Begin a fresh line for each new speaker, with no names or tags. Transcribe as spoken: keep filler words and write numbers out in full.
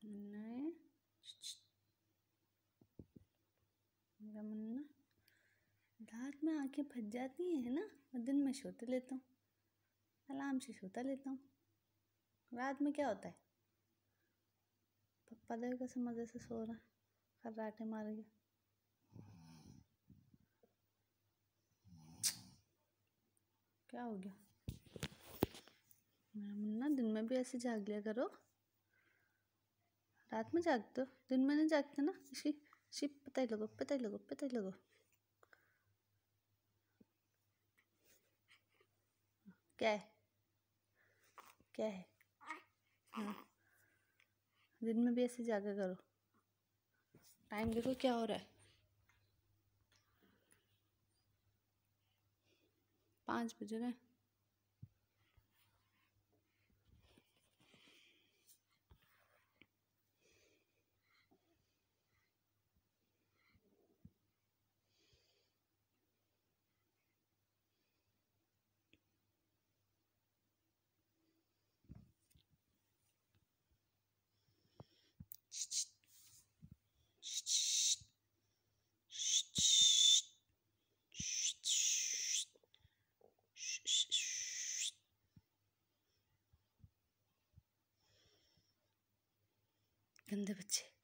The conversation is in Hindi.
मुन्ना है, मेरा मुन्ना। रात में आंखें फट जाती हैं ना, और दिन में सोते लेता हूँ, आराम से सोता लेता हूँ। रात में क्या होता है, पप्पा देखो कैसे मज़े से सो रहा है, खर्राटे मार गया। क्या हो गया मेरा मुन्ना, दिन में भी ऐसे जाग लिया करो। रात में जागते हो, दिन में नहीं जागते ना। इसी इसी पता ही लगो, पता ही लगो, पता ही लगो। क्या है, क्या है? हाँ, दिन में भी ऐसे जागा करो। टाइम देखो क्या हो रहा है, पाँच बज रहे हैं। गंदे बच्चे।